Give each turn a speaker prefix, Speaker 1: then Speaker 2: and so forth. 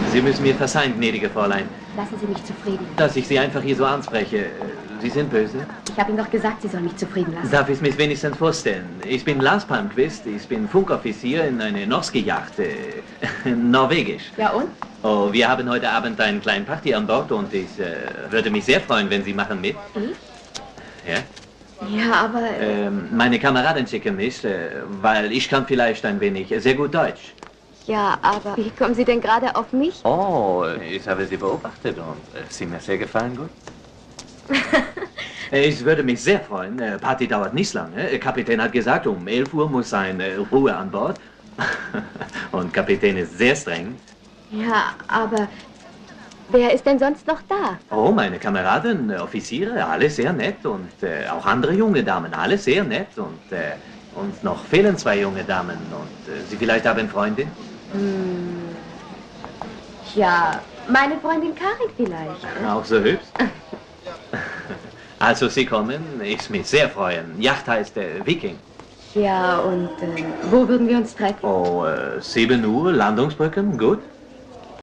Speaker 1: Sie müssen mir verzeihen, gnädige Fräulein.
Speaker 2: Lassen Sie mich zufrieden.
Speaker 1: Dass ich Sie einfach hier so anspreche. Sie sind böse?
Speaker 2: Ich habe ihm doch gesagt, Sie sollen mich zufrieden lassen.
Speaker 1: Darf ich mich wenigstens vorstellen? Ich bin Lars Palmqvist, ich bin Funkoffizier in einer Norski-Yacht, norwegisch.
Speaker 2: Ja und?
Speaker 1: Oh, wir haben heute Abend einen kleinen Party an Bord und ich würde mich sehr freuen, wenn Sie machen mit.
Speaker 2: Mhm.
Speaker 1: Ja?
Speaker 2: Ja, aber...
Speaker 1: Meine Kameraden schicken mich, weil ich kann vielleicht ein wenig sehr gut Deutsch.
Speaker 2: Ja, aber wie kommen Sie denn gerade auf mich?
Speaker 1: Oh, ich habe Sie beobachtet und Sie mir sehr gefallen, gut. Ich würde mich sehr freuen. Party dauert nicht lange. Kapitän hat gesagt, um 11 Uhr muss sein Ruhe an Bord. Und Kapitän ist sehr streng.
Speaker 2: Ja, aber wer ist denn sonst noch da?
Speaker 1: Oh, meine Kameraden, Offiziere, alle sehr nett. Und auch andere junge Damen, alle sehr nett. Und noch fehlen 2 junge Damen. Und Sie vielleicht haben Freundin?
Speaker 2: Ja, meine Freundin Karin vielleicht.
Speaker 1: Auch so hübsch? Also Sie kommen, ich mich sehr freuen. Yacht heißt Viking.
Speaker 2: Ja, und wo würden wir uns treffen?
Speaker 1: Oh, 7 Uhr, Landungsbrücken, gut.